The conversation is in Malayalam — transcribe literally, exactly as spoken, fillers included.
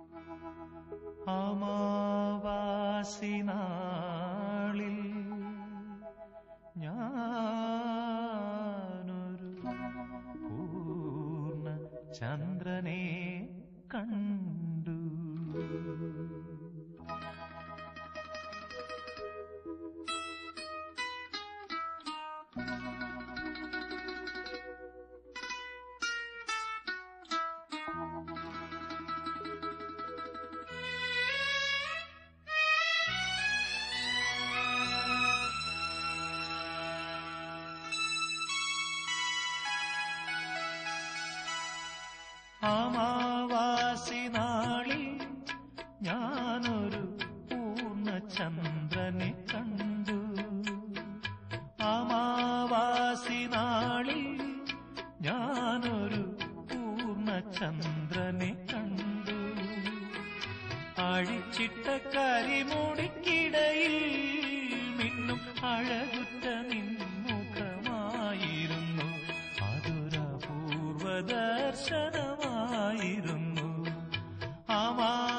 അമാവാസി നാളിൽ ഞാനൊരു പൂർണ്ണ ചന്ദ്രനെ കണ്ടു. അമാവാസി നാളിൽ ഞാനൊരു പൂർണ്ണ ചന്ദ്രനെ കണ്ടു. അമാവാസി നാളിൽ ഞാനൊരു പൂർണ്ണ ചന്ദ്രനെ കണ്ടു. അഴിച്ചിട്ട കരിമുടിക്കിടയിൽ മിന്നും അഴകുറ്റ നിൻമുഖമായിരുന്നു. അതൊരപൂർവ ദർശനമായിരുന്നു. അമാ